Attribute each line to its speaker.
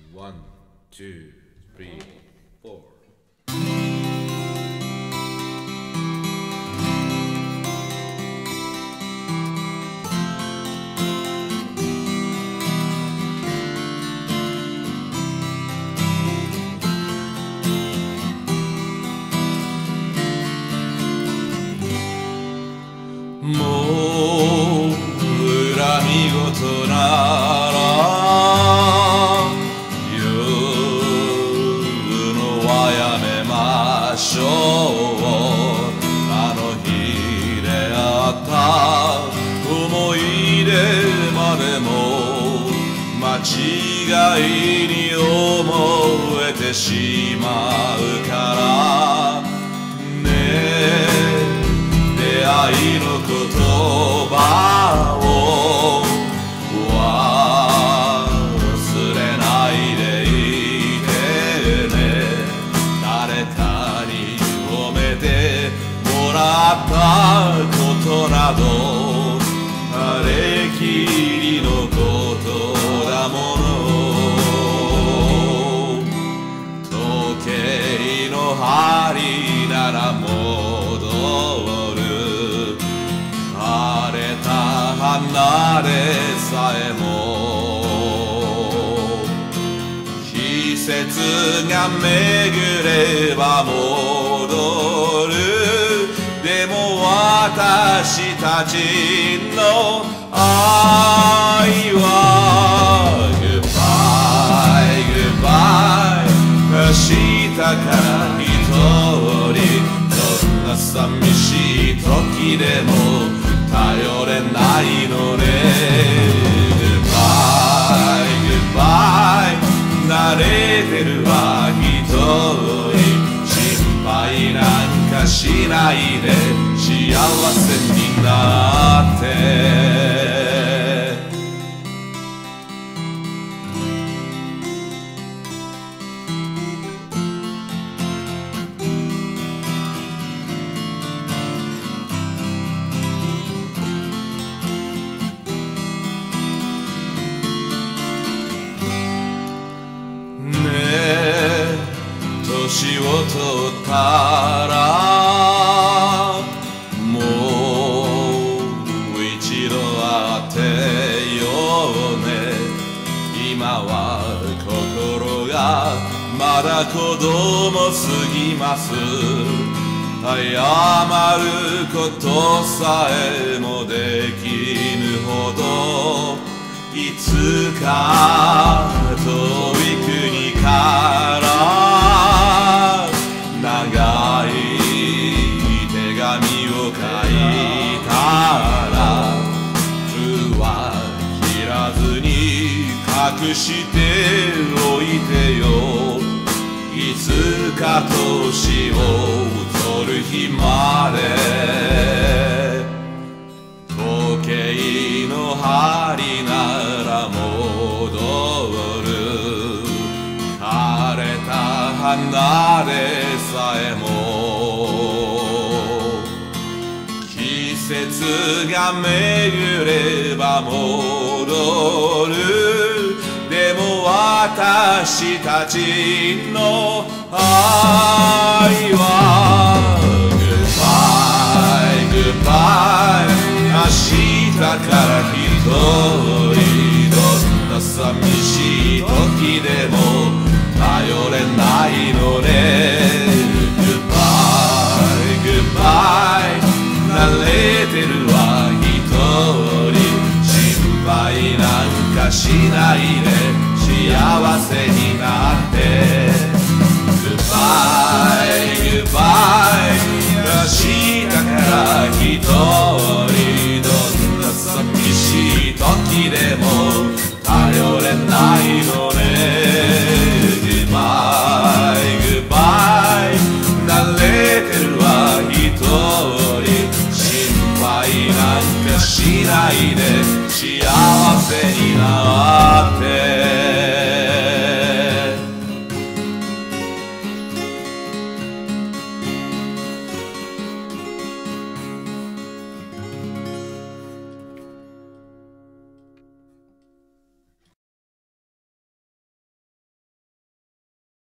Speaker 1: One, two, three, four.
Speaker 2: もう恨み事なら言うのはやめましょう。あの日出会った思い出までも間違いに思えてしまうからね。出会いの言葉を忘れないでいてね。誰かに褒めてもらったことなどあれきりのことだもの。時計の針なら戻る。枯れた花でさえも季節が巡れば戻る。でも私たちの愛は Goodbye, goodbye 明日から一人どんな寂しい時でも頼れないのね。 Goodbye, goodbye 慣れてるわ一人心配なんかしないで幸せになって年を取ったらもう一度会ってよね。今は心がまだ子供すぎます。謝ることさえもできぬほどいつか遠い国から長い手紙を書いたら封は切らずに隠しておいてよ。いつか年を取る日まで時計の針なら戻る。枯れた花でさえも季節が巡れば戻る。でも私たちの愛は Goodbye, goodbye 明日から一人どんな寂しい時でも頼れないのね。 Goodbye, goodbye 慣れてるわ一人心配なんかしないで幸せになって Goodbye, goodbye 明日から一人どんな寂しい時でも